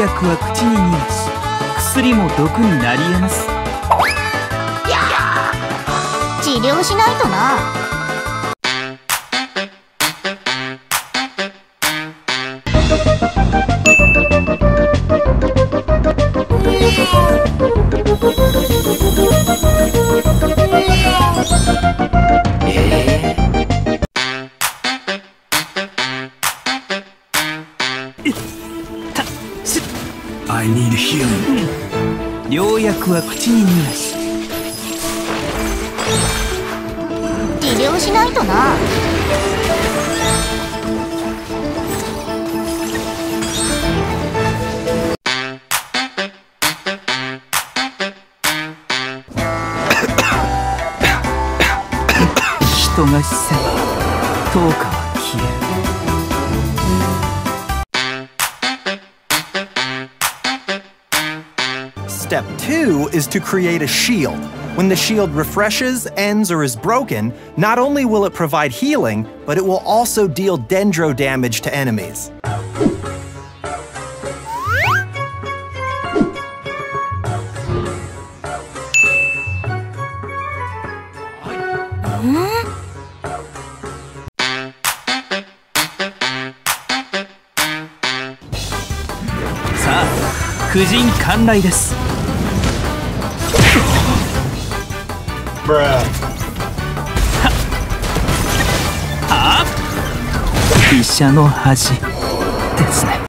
薬は口に逃がし、薬も毒になり得ます。 治療しないとな。 I need healing。良薬は口に逃がし。 治療しないとな。 人が死せば灯火は消える。 Step 2 is to create a shield. When the shield refreshes, ends, or is broken, not only will it provide healing, but it will also deal dendro damage to enemies. Sa, 婦人観来です。医者の恥ですね。